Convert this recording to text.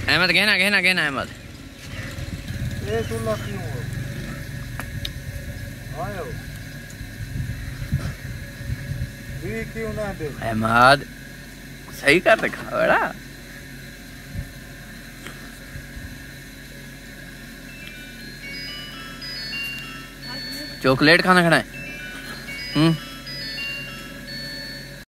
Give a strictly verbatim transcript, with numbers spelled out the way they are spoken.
अहमद कहना कहना कहना अहमद ये सुनना क्यों हो आयो भी क्यों ना दे अहमद सही कर रखा बड़ा चॉकलेट खाना खाना है। हम्म